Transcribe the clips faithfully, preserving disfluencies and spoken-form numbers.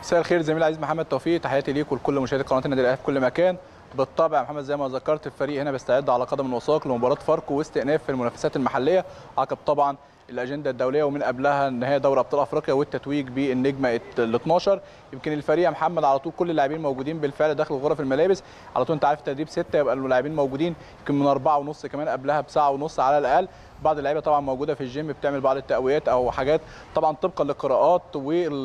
مساء الخير زميلي العزيز محمد توفيق، تحياتي ليك ولكل مشاهدي قناه النادي الاهلي في كل مكان. بالطبع يا محمد زي ما ذكرت الفريق هنا بيستعد على قدم وساق لمباراه فاركو واستئناف في المنافسات المحليه عقب طبعا الاجنده الدوليه ومن قبلها نهائي دوري ابطال افريقيا والتتويج بالنجمه ال اتناشر. يمكن الفريق يا محمد على طول كل اللاعبين موجودين بالفعل داخل غرف الملابس، على طول انت عارف التدريب ستة يبقى اللاعبين موجودين يمكن من أربعة ونص كمان قبلها بساعه ونص على الاقل. بعض اللعيبه طبعا موجوده في الجيم بتعمل بعض التقويات او حاجات طبعا طبقا للقراءات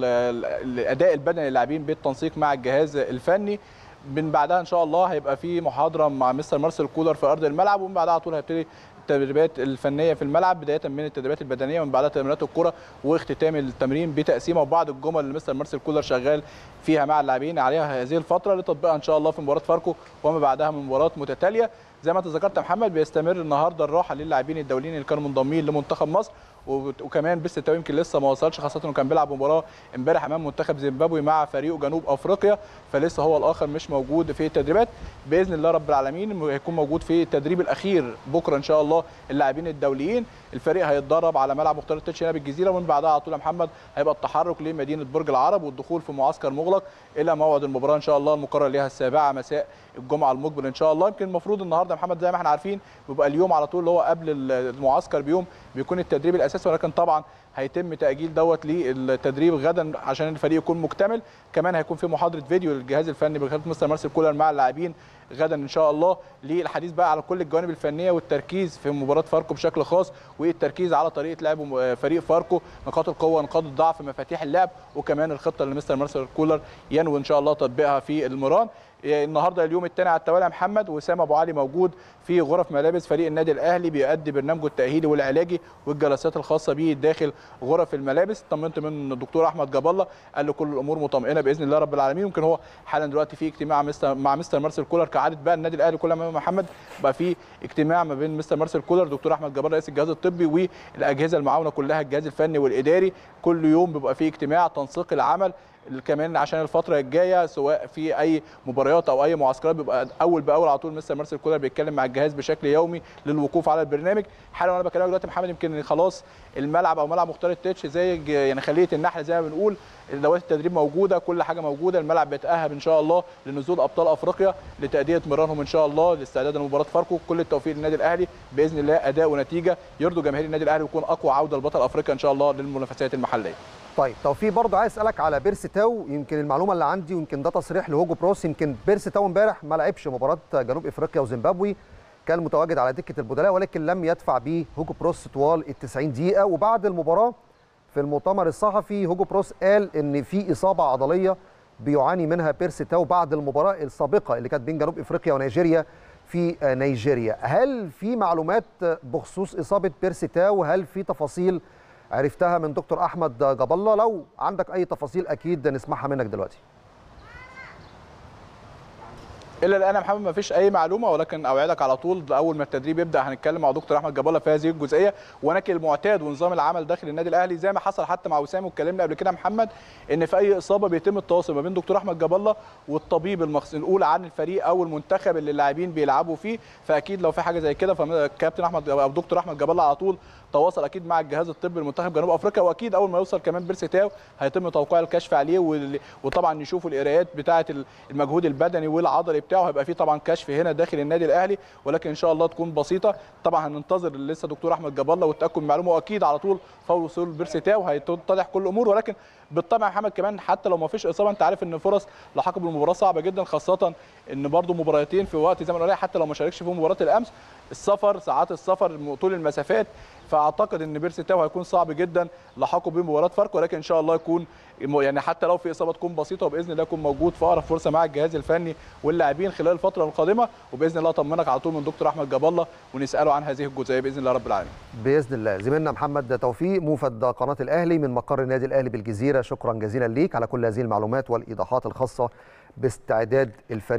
والاداء البدني للاعبين بالتنسيق مع الجهاز الفني. من بعدها ان شاء الله هيبقى في محاضره مع مستر مارسيل كولر في ارض الملعب، ومن بعدها على طول هيبتدي التدريبات الفنيه في الملعب بدايه من التدريبات البدنيه ومن بعدها تمرينات الكره واختتام التمرين بتقسيمه وبعض الجمل اللي مستر مارسيل كولر شغال فيها مع اللاعبين عليها هذه الفتره لتطبيقها ان شاء الله في مباراه فاركو وما بعدها من مباريات متتاليه. زي ما انت ذكرت يا محمد بيستمر النهارده الراحه للاعبين الدوليين اللي كانوا منضمين لمنتخب مصر، وكمان بيرسي تاو يمكن لسه ما وصلش، خاصه انه كان بيلعب مباراه امبارح امام منتخب زيمبابوي مع فريقه جنوب افريقيا، فلسه هو الاخر مش موجود في التدريبات. باذن الله رب العالمين هيكون موجود في التدريب الاخير بكره ان شاء الله اللاعبين الدوليين. الفريق هيتدرب على ملعب مختار التتش هنا بالجزيره، ومن بعدها على طول يا محمد هيبقى التحرك لمدينه برج العرب والدخول في معسكر مغلق الى موعد المباراه ان شاء الله المقرر لها السابعه مساء الجمعه المقبل ان شاء الله. يمكن المفروض النهارده يا محمد زي ما احنا عارفين بيبقى اليوم على طول اللي هو قبل المعسكر بيوم بيكون التدريب الاساسي، ولكن طبعا هيتم تاجيل دوت للتدريب غدا عشان الفريق يكون مكتمل. كمان هيكون في محاضره فيديو للجهاز الفني بقياده مستر مارسيل كولر مع اللاعبين غدا ان شاء الله للحديث بقى على كل الجوانب الفنيه والتركيز في مباراه فاركو بشكل خاص، والتركيز على طريقه لعب فريق فاركو، نقاط القوه نقاط الضعف مفاتيح اللعب، وكمان الخطه اللي مستر مارسيل كولر ينوي ان شاء الله تطبيقها في المران. النهارده اليوم الثاني على التوالي يا محمد وسام ابو علي موجود في غرف ملابس فريق النادي الاهلي بيؤدي برنامجه التاهيلي والعلاجي والجلسات الخاصه به داخل غرف الملابس. طمنت من الدكتور احمد جاب الله قال له كل الامور مطمئنه باذن الله رب العالمين. يمكن هو حالا دلوقتي في اجتماع مستر مع مستر مارسيل كولر كعاده بقى النادي الاهلي كل ما محمد بقى في اجتماع ما بين مستر مارسيل كولر دكتور احمد جاب الله رئيس الجهاز الطبي والاجهزه المعاونه كلها الجهاز الفني والاداري. كل يوم بيبقى في اجتماع تنسيق العمل كمان عشان الفتره الجايه سواء في اي مباريات او اي معسكرات بيبقى اول باول على طول مستر مارسيل كولر بيتكلم مع الجهاز بشكل يومي للوقوف على البرنامج. حالا وانا بكلمك دلوقتي محمد يمكن خلاص الملعب او ملعب مختار التتش زي يعني خليه النحل زي ما بنقول، ادوات التدريب موجوده كل حاجه موجوده، الملعب بيتاهب ان شاء الله لنزول ابطال افريقيا لتاديه مرانهم ان شاء الله لاستعداد لمباراه فاركو. كل التوفيق للنادي الاهلي باذن الله اداء ونتيجه يرضوا جماهير النادي الاهلي ويكون اقوى عوده لبطل افريقيا ان شاء الله للمنافسات المحليه. طيب توفيق برضه عايز اسالك على بيرسي تاو، يمكن المعلومه اللي عندي ويمكن ده تصريح لهوجو بروس، يمكن بيرسي تاو امبارح ما لعبش مباراه جنوب افريقيا وزيمبابوي، كان متواجد على دكه البدلاء ولكن لم يدفع به هوجو بروس طوال ال تسعين دقيقه. وبعد المباراه في المؤتمر الصحفي هوجو بروس قال ان في اصابه عضليه بيعاني منها بيرسي تاو بعد المباراه السابقه اللي كانت بين جنوب افريقيا ونيجيريا في نيجيريا. هل في معلومات بخصوص اصابه بيرسي تاو؟ هل في تفاصيل عرفتها من دكتور احمد جاب الله؟ لو عندك اي تفاصيل اكيد نسمعها منك دلوقتي. الا الان يا محمد ما فيش اي معلومه، ولكن اوعدك على طول اول ما التدريب يبدا هنتكلم مع دكتور احمد جاب الله في هذه الجزئيه. ولكن المعتاد ونظام العمل داخل النادي الاهلي زي ما حصل حتى مع وسام واتكلمنا قبل كده يا محمد ان في اي اصابه بيتم التواصل ما بين دكتور احمد جاب الله والطبيب المسؤول عن الفريق او المنتخب اللي اللاعبين بيلعبوا فيه. فاكيد لو في حاجه زي كده فالكابتن احمد او دكتور احمد جاب الله على طول تواصل اكيد مع الجهاز الطبي لمنتخب جنوب افريقيا، واكيد اول ما يوصل كمان بيرسي تاو هيتم توقيع الكشف عليه وطبعا يشوفوا القراءات بتاعه المجهود البدني والعضلي بتاعه. هيبقى فيه طبعا كشف هنا داخل النادي الاهلي ولكن ان شاء الله تكون بسيطه. طبعا هننتظر لسه دكتور احمد جاب الله والتاكد من المعلومه، واكيد على طول فور وصول بيرسي تاو هيتضح كل الامور. ولكن بالطبع يا محمد كمان حتى لو ما فيش اصابه انت عارف ان فرص لحاق بالمباراه صعبه جدا، خاصه ان برده مباراتين في وقت زمن قليل حتى لو ما شاركش في مباراه الامس، السفر ساعات السفر طول المسافات، فاعتقد ان بيرسي تاو هيكون صعب جدا لحاقه بمباراه فاركو. ولكن ان شاء الله يكون يعني حتى لو في اصابه تكون بسيطه وباذن الله يكون موجود في اقرب فرصه مع الجهاز الفني واللاعبين خلال الفتره القادمه، وباذن الله اطمنك على طول من دكتور احمد جاب الله ونساله عن هذه الجزئيه باذن الله رب العالمين. باذن الله. زميلنا محمد توفيق موفد قناه الاهلي من مقر النادي الاهلي بالجزيره، شكرا جزيلا ليك على كل هذه المعلومات والايضاحات الخاصه باستعداد الفريق.